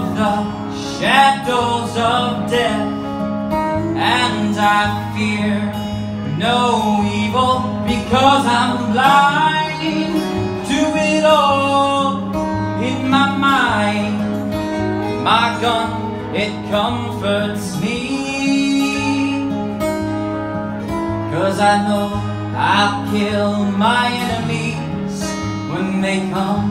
of the shadows of death, and I fear no evil because I'm blind to it all in my mind. My gun, it comforts me, 'cause I know I'll kill my enemies when they come.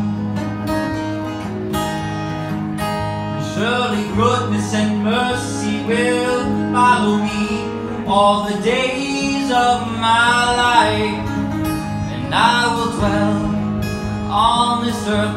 Surely goodness and mercy will follow me all the days of my life, and I will dwell on this earth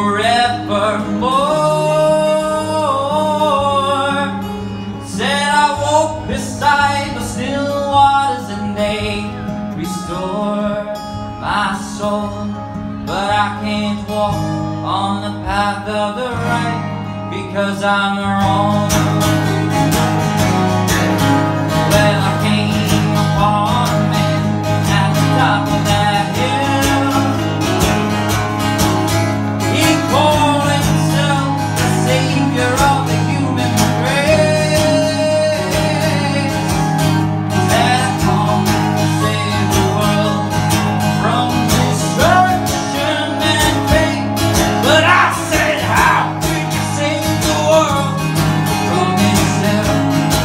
forevermore. Said I walk beside the still waters and they restore my soul, but I can't walk on the path of the right because I'm wrong. Well, I came upon a man at the top of that hill. He called himself the savior of the human race. Said I come to save the world from destruction and fate, but I said, how could you save the world from itself?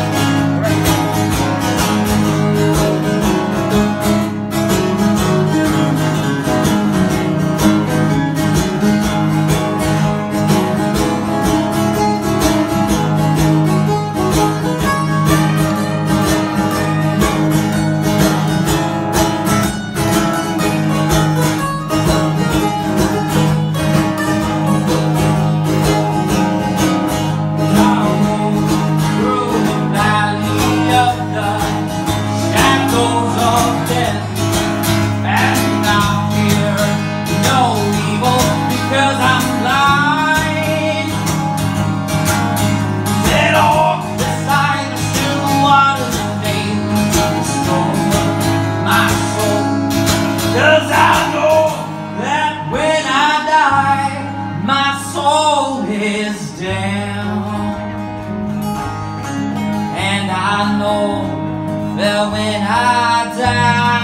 Cause I know that when I die, my soul is down. And I know that when I die,